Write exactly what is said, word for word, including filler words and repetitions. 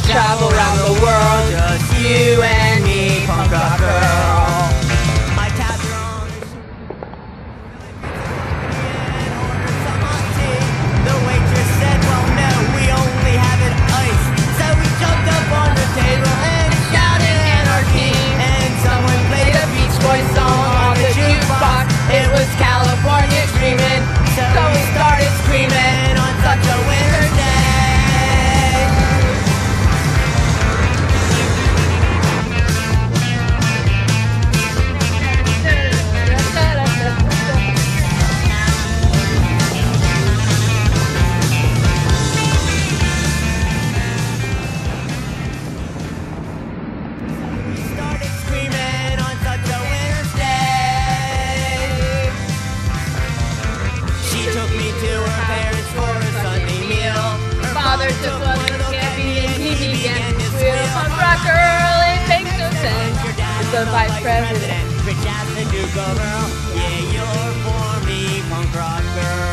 travel around the world, just you and me, punk rock girl. I tapped her on the The waitress said, well no, we only have it iced. So we jumped up on the table and shouted anarchy. And someone played a Beach Boys song on the jukebox. It was California Dreamin', so we started screaming on such a winter day. Took one little campy and he began his wheel. Punk rock girl, it makes no sense. It's the vice president. Rich as the Duke girl. Yeah, you're for me, punk rock girl.